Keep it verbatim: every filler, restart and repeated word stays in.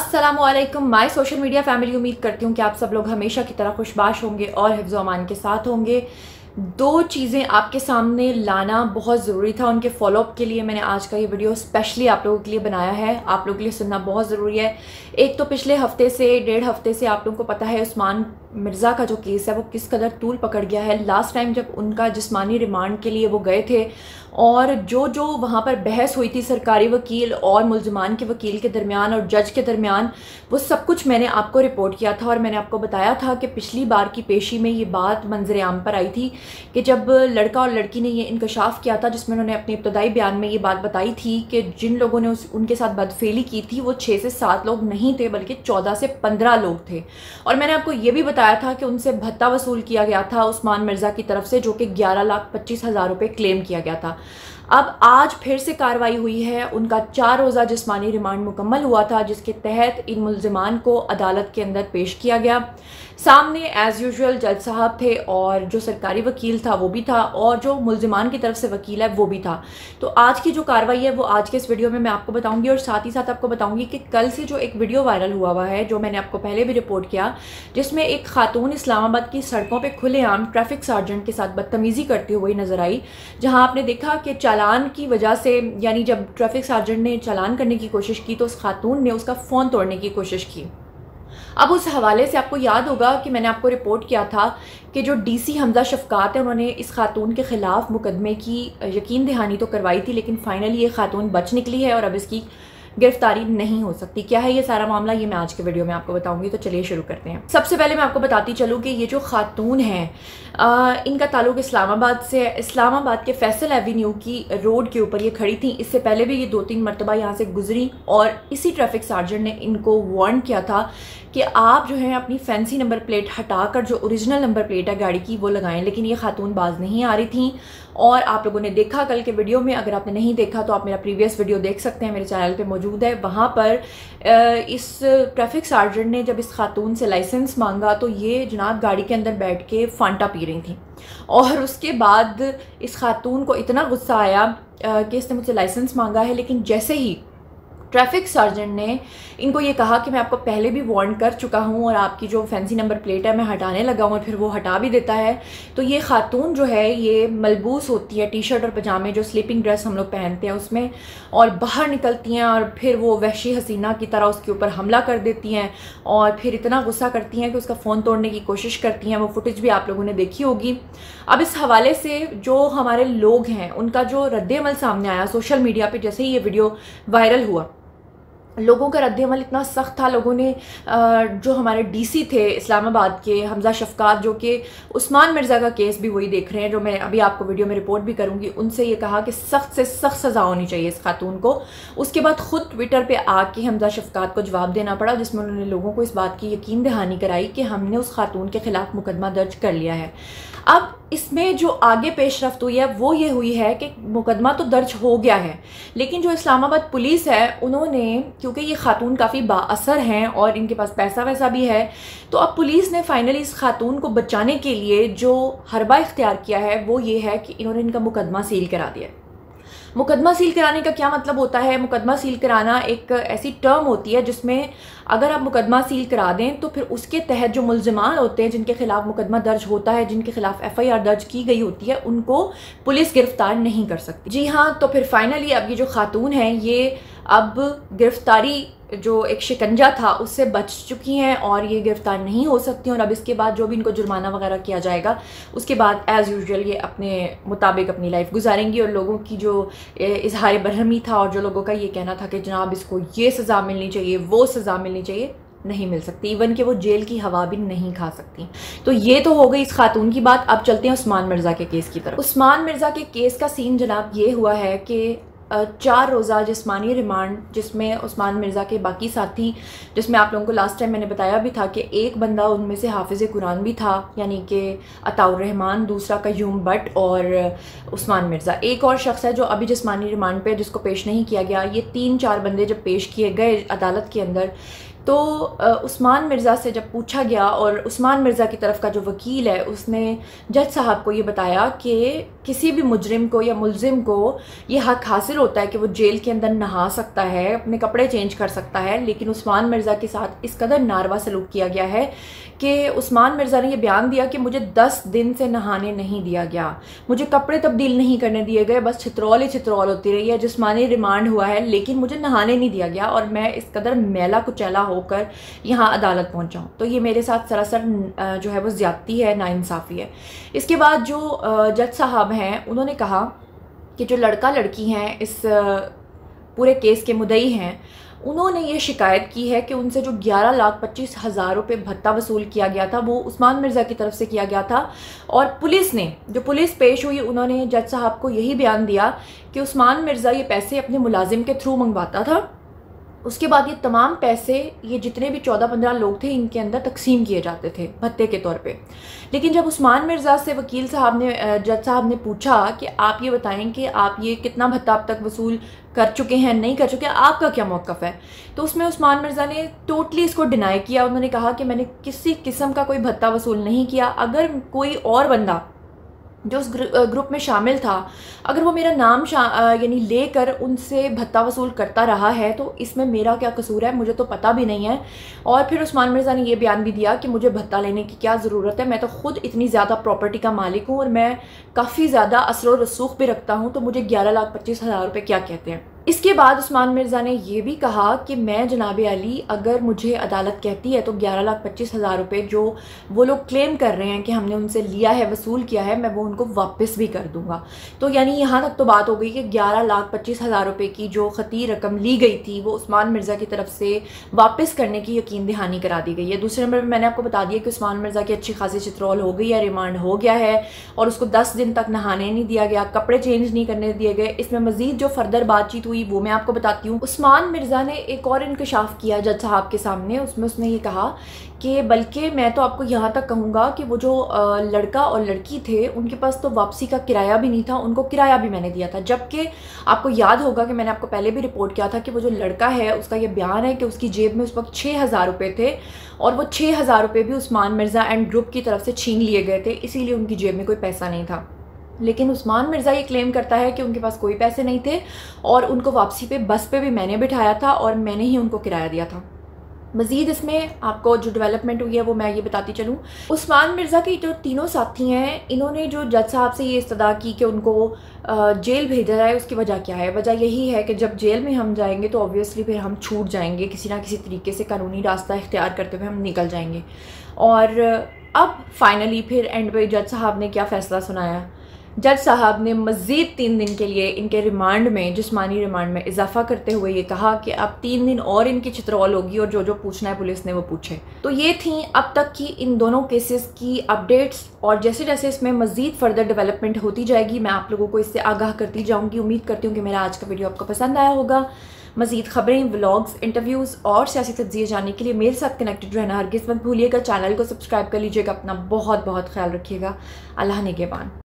अस्सलामुअलैकुम my social media family. उम्मीद करती हूँ कि आप सब लोग हमेशा की तरह खुशबाश होंगे और हिफ्ज़ व अमान के साथ होंगे। दो चीज़ें आपके सामने लाना बहुत ज़रूरी था, उनके फॉलोअप के लिए मैंने आज का ये वीडियो स्पेशली आप लोगों के लिए बनाया है। आप लोगों के लिए सुनना बहुत ज़रूरी है। एक तो पिछले हफ्ते से डेढ़ हफ्ते से आप लोगों को पता है उस्मान मिर्ज़ा का जो केस है वो किस कदर तूल पकड़ गया है। लास्ट टाइम जब उनका जिस्मानी रिमांड के लिए वो गए थे और जो जो वहाँ पर बहस हुई थी सरकारी वकील और मुल्ज़िमान के वकील के दरमियान और जज के दरमियान, वो सब कुछ मैंने आपको रिपोर्ट किया था और मैंने आपको बताया था कि पिछली बार की पेशी में ये बात मंजर आम पर आई थी कि जब लड़का और लड़की ने ये इंकशाफ किया था, जिसमें उन्होंने अपने इब्तदाई बयान में ये बात बताई थी कि जिन लोगों ने उस उनके साथ बदफेली की थी वो छः से सात लोग नहीं थे बल्कि चौदह से पंद्रह लोग थे। और मैंने आपको ये भी बताया था कि उनसे भत्ता वसूल किया गया था उस्मान मिर्ज़ा की तरफ से, जो कि ग्यारह लाख पच्चीस हज़ार रुपये क्लेम किया गया था। अब आज फिर से कार्रवाई हुई है। उनका चार रोज़ा जिस्मानी रिमांड मुकम्मल हुआ था, जिसके तहत इन मुल्ज़िमान को अदालत के अंदर पेश किया गया। सामने एज़ यूजुअल जज साहब थे और जो सरकारी वकील था वो भी था और जो मुल्ज़िमान की तरफ से वकील है वो भी था। तो आज की जो कार्रवाई है वो आज के इस वीडियो में मैं आपको बताऊंगी और साथ ही साथ आपको बताऊंगी कि कल से जो एक वीडियो वायरल हुआ हुआ है, जो मैंने आपको पहले भी रिपोर्ट किया, जिसमें एक खातून इस्लामाबाद की सड़कों पर खुलेआम ट्रैफिक सार्जेंट के साथ बदतमीज़ी करती हुई नजर आई, जहाँ आपने देखा कि चालान की वजह से, यानी जब ट्रैफिक सार्जेंट ने चालान करने की कोशिश की तो उस खातून ने उसका फ़ोन तोड़ने की कोशिश की। अब उस हवाले से आपको याद होगा कि मैंने आपको रिपोर्ट किया था कि जो डीसी हमजा शफकात है उन्होंने इस खातून के ख़िलाफ़ मुकदमे की यकीन दहानी तो करवाई थी, लेकिन फ़ाइनली ये खातून बच निकली है और अब इसकी गिरफ्तारी नहीं हो सकती। क्या है ये सारा मामला, ये मैं आज के वीडियो में आपको बताऊंगी। तो चलिए शुरू करते हैं। सबसे पहले मैं आपको बताती चलूँ कि ये जो खातून हैं इनका ताल्लुक इस्लामाबाद से है। इस्लामाबाद के फैसल एवेन्यू की रोड के ऊपर ये खड़ी थी। इससे पहले भी ये दो तीन मरतबा यहाँ से गुजरी और इसी ट्रैफिक सार्जेंट ने इनको वार्न किया था कि आप जो है अपनी फैंसी नंबर प्लेट हटाकर जो ओरिजिनल नंबर प्लेट है गाड़ी की वो लगाएं, लेकिन ये खातून बाज नहीं आ रही थी। और आप लोगों ने देखा कल के वीडियो में, अगर आपने नहीं देखा तो आप मेरा प्रीवियस वीडियो देख सकते हैं, मेरे चैनल पे मौजूद है। वहाँ पर इस ट्रैफिक सार्जेंट ने जब इस खातून से लाइसेंस मांगा तो ये जनाब गाड़ी के अंदर बैठ के फांटा पी रही थी और उसके बाद इस खातून को इतना गुस्सा आया कि इसने मुझसे लाइसेंस मांगा है, लेकिन जैसे ही ट्रैफिक सार्जेंट ने इनको ये कहा कि मैं आपको पहले भी वार्न कर चुका हूँ और आपकी जो फैंसी नंबर प्लेट है मैं हटाने लगा हूँ, और फिर वो हटा भी देता है, तो ये खातून जो है ये मलबूस होती है टी शर्ट और पजामे, जो स्लीपिंग ड्रेस हम लोग पहनते हैं उसमें, और बाहर निकलती हैं और फिर वो वहशी हसीना की तरह उसके ऊपर हमला कर देती हैं और फिर इतना गुस्सा करती हैं कि उसका फ़ोन तोड़ने की कोशिश करती हैं। वो फुटेज भी आप लोगों ने देखी होगी। अब इस हवाले से जो हमारे लोग हैं उनका जो रद्द-ए-अमल सामने आया सोशल मीडिया पर, जैसे ही ये वीडियो वायरल हुआ, लोगों का रद्द-ए-अमल इतना सख्त था। लोगों ने जो हमारे डीसी थे इस्लामाबाद के हमजा शफकात, जो कि उस्मान मिर्ज़ा का केस भी वही देख रहे हैं, जो मैं अभी आपको वीडियो में रिपोर्ट भी करूंगी, उनसे ये कहा कि सख्त से सख्त सज़ा होनी चाहिए इस खातून को। उसके बाद ख़ुद ट्विटर पे आके हमजा शफकात को जवाब देना पड़ा, जिसमें उन्होंने लोगों को इस बात की यकीन दहानी कराई कि हमने उस खातून के ख़िलाफ़ मुकदमा दर्ज कर लिया है। अब इसमें जो आगे पेशरफ्त हुई है वो ये हुई है कि मुकदमा तो दर्ज हो गया है, लेकिन जो इस्लामाबाद पुलिस है उन्होंने, क्योंकि ये खातून काफ़ी बाअसर हैं और इनके पास पैसा वैसा भी है, तो अब पुलिस ने फाइनली इस खातून को बचाने के लिए जो हरबा इख्तियार किया है वो ये है कि इन्होंने इनका मुकदमा सील करा दिया। मुकदमा सील कराने का क्या मतलब होता है? मुकदमा सील कराना एक ऐसी टर्म होती है जिसमें अगर आप मुकदमा सील करा दें तो फिर उसके तहत जो मुल्ज़िमान होते हैं जिनके खिलाफ मुकदमा दर्ज होता है, जिनके खिलाफ एफ आई आर दर्ज की गई होती है, उनको पुलिस गिरफ्तार नहीं कर सकती। जी हाँ, तो फिर फाइनली अब ये जो खातून है ये अब गिरफ्तारी जो एक शिकंजा था उससे बच चुकी हैं और ये गिरफ्तार नहीं हो सकती। और अब इसके बाद जो भी इनको जुर्माना वगैरह किया जाएगा उसके बाद एज़ यूजुअल ये अपने मुताबिक अपनी लाइफ गुजारेंगी। और लोगों की जो इजहार बरहमी था और जो लोगों का ये कहना था कि जनाब इसको ये सज़ा मिलनी चाहिए वो सज़ा मिलनी चाहिए, नहीं मिल सकती। इवन कि वो जेल की हवा भी नहीं खा सकती। तो ये तो हो गई इस खातून की बात। अब चलते हैं उस्मान मिर्ज़ा के केस की तरफ। उस्मान मिर्ज़ा के केस का सीन जनाब ये हुआ है कि चार रोज़ा जिस्मानी रिमांड, जिसमें उस्मान मिर्ज़ा के बाकी साथी, जिसमें आप लोगों को लास्ट टाइम मैंने बताया भी था कि एक बंदा उनमें से हाफिज़ कुरान भी था, यानी कि अताउर रहमान, दूसरा कयूम बट और उस्मान मिर्ज़ा। एक और शख्स है जो अभी जिस्मानी रिमांड पे जिसको पेश नहीं किया गया। ये तीन चार बंदे जब पेश किए गए अदालत के अंदर, तो उस्मान मिर्ज़ा से जब पूछा गया और उस्मान मिर्ज़ा की तरफ का जो वकील है उसने जज साहब को ये बताया कि किसी भी मुजरिम को या मुलजिम को ये हक़ हासिल होता है कि वो जेल के अंदर नहा सकता है, अपने कपड़े चेंज कर सकता है, लेकिन उस्मान मिर्ज़ा के साथ इस कदर नारवा सलूक किया गया है कि उस्मान मिर्ज़ा ने ये बयान दिया कि मुझे दस दिन से नहाने नहीं दिया गया, मुझे कपड़े तब्दील नहीं करने दिए गए, बस छित्रौल ही छित्रौल होती रही है, जिस्मानी रिमांड हुआ है, लेकिन मुझे नहाने नहीं दिया गया और मैं इस कदर मैला कुचैला होकर यहाँ अदालत पहुँचा हूँ। तो ये मेरे साथ सरासर जो है वो ज़्यादती है, नाइंसाफ़ी है। इसके बाद जो जज साहब हैं उन्होंने कहा कि जो लड़का लड़की हैं इस पूरे केस के मुद्दई हैं, उन्होंने ये शिकायत की है कि उनसे जो ग्यारह लाख पच्चीस हज़ार रुपये भत्ता वसूल किया गया था वो उस्मान मिर्ज़ा की तरफ से किया गया था। और पुलिस ने जो पुलिस पेश हुई उन्होंने जज साहब को यही बयान दिया कि उस्मान मिर्ज़ा ये पैसे अपने मुलाजिम के थ्रू मंगवाता था, उसके बाद ये तमाम पैसे ये जितने भी चौदह पंद्रह लोग थे इनके अंदर तकसीम किए जाते थे भत्ते के तौर पे। लेकिन जब उस्मान मिर्ज़ा से वकील साहब ने जज साहब ने पूछा कि आप ये बताएं कि आप ये कितना भत्ता अब तक वसूल कर चुके हैं, नहीं कर चुके, आपका क्या मौक़िफ़ है, तो उसमें उस्मान मिर्ज़ा ने टोटली इसको डिनाई किया। उन्होंने कहा कि मैंने किसी किस्म का कोई भत्ता वसूल नहीं किया। अगर कोई और बंदा जो उस ग्रुप में शामिल था अगर वो मेरा नाम यानी लेकर उनसे भत्ता वसूल करता रहा है तो इसमें मेरा क्या कसूर है, मुझे तो पता भी नहीं है। और फिर उस्मान मिर्ज़ा ने ये बयान भी दिया कि मुझे भत्ता लेने की क्या ज़रूरत है, मैं तो ख़ुद इतनी ज़्यादा प्रॉपर्टी का मालिक हूँ और मैं काफ़ी ज़्यादा असर व रसूख भी रखता हूँ, तो मुझे ग्यारह लाख पच्चीस हज़ार रुपये क्या कहते हैं। इसके बाद उस्मान मिर्ज़ा ने यह भी कहा कि मैं जनाब अली अगर मुझे अदालत कहती है तो ग्यारह लाख पच्चीस हज़ार रुपये जो वो लोग क्लेम कर रहे हैं कि हमने उनसे लिया है, वसूल किया है, मैं वो उनको वापस भी कर दूंगा। तो यानी यहाँ तक तो बात हो गई कि ग्यारह लाख पच्चीस हज़ार रुपये की जो खती रकम ली गई थी वो उस्मान मिर्ज़ा की तरफ से वापस करने की यकीन दहानी करा दी गई है। दूसरे नंबर पर मैंने आपको बता दिया कि उस्मान मिर्ज़ा की अच्छी खासी चित्रौल हो गई है, रिमांड हो गया है और उसको दस दिन तक नहाने नहीं दिया गया, कपड़े चेंज नहीं करने दिए गए। इसमें मज़ीद जो फर्दर बातचीत हुई वो मैं आपको बताती हूँ। उस्मान मिर्ज़ा ने एक और इंकशाफ किया जज साहब के सामने, उसमें उसने ये कहा कि बल्कि मैं तो आपको यहाँ तक कहूँगा कि वो जो लड़का और लड़की थे उनके पास तो वापसी का किराया भी नहीं था, उनको किराया भी मैंने दिया था। जबकि आपको याद होगा कि मैंने आपको पहले भी रिपोर्ट किया था कि वो जो लड़का है उसका ये बयान है कि उसकी जेब में उस वक्त छः हज़ार रुपये थे और वो छः हज़ार रुपये भी उस्मान मिर्ज़ा एंड ग्रुप की तरफ से छीन लिए गए थे, इसीलिए उनकी जेब में कोई पैसा नहीं था। लेकिन उस्मान मिर्ज़ा ये क्लेम करता है कि उनके पास कोई पैसे नहीं थे और उनको वापसी पे बस पे भी मैंने बिठाया था और मैंने ही उनको किराया दिया था। मज़ीद इसमें आपको जो डेवलपमेंट हुई है वो मैं ये बताती चलूँ। उस्मान मिर्ज़ा के जो तीनों साथी हैं इन्होंने जो जज साहब से ये इस्तदा की कि उनको जेल भेजा जाए, उसकी वजह क्या है? वजह यही है कि जब जेल में हम जाएंगे तो ऑब्वियसली फिर हम छूट जाएंगे, किसी ना किसी तरीके से कानूनी रास्ता इख्तियार करते हुए हम निकल जाएंगे। और अब फाइनली फिर एंड पे जज साहब ने क्या फ़ैसला सुनाया? जज साहब ने मज़ीद तीन दिन के लिए इनके रिमांड में, जिस्मानी रिमांड में इजाफा करते हुए ये कहा कि अब तीन दिन और इनकी चित्रौल होगी और जो जो पूछना है पुलिस ने वो पूछे। तो ये थी अब तक की इन दोनों केसेस की अपडेट्स और जैसे जैसे इसमें मज़ीद फर्दर डेवलपमेंट होती जाएगी मैं आप लोगों को इससे आगाह करती जाऊँगी। उम्मीद करती हूँ कि मेरा आज का वीडियो आपको पसंद आया होगा। मज़ीद ख़बरें, व्लॉग्स, इंटरव्यूज़ और सियासी तज्ज़िये जानने के लिए मेरे साथ कनेक्टेड रहना हरगिज़ मत भूलिएगा। चैनल को सब्सक्राइब कर लीजिएगा। अपना बहुत बहुत ख्याल रखिएगा। अल्लाह निगहबान।